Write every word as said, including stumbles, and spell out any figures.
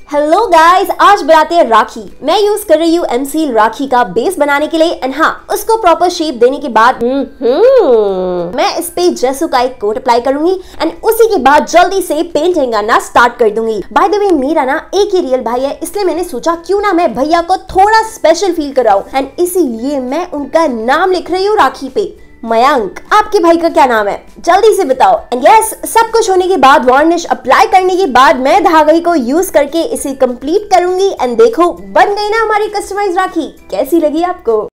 Hello guys, आज बनाते हैं राखी। मैं यूज कर रही हूँ एमसील राखी का बेस बनाने के लिए एंड हाँ, उसको प्रॉपर शेप देने के बाद मैं इस पे जेसू का एक कोट अप्लाई करूंगी एंड उसी के बाद जल्दी से पेंटिंग करना स्टार्ट कर दूंगी। बाय द वे, मेरा ना एक ही रियल भाई है, इसलिए मैंने सोचा क्यों ना मैं भैया को थोड़ा स्पेशल फील कराऊं एंड इसीलिए मैं उनका नाम लिख रही हूँ राखी पे, मयंक। आपके भाई का क्या नाम है, जल्दी से बताओ। एंड यस, सब कुछ होने के बाद, वार्निश अप्लाई करने के बाद मैं धागे को यूज करके इसे कंप्लीट करूंगी एंड देखो, बन गई ना हमारी कस्टमाइज राखी। कैसी लगी आपको?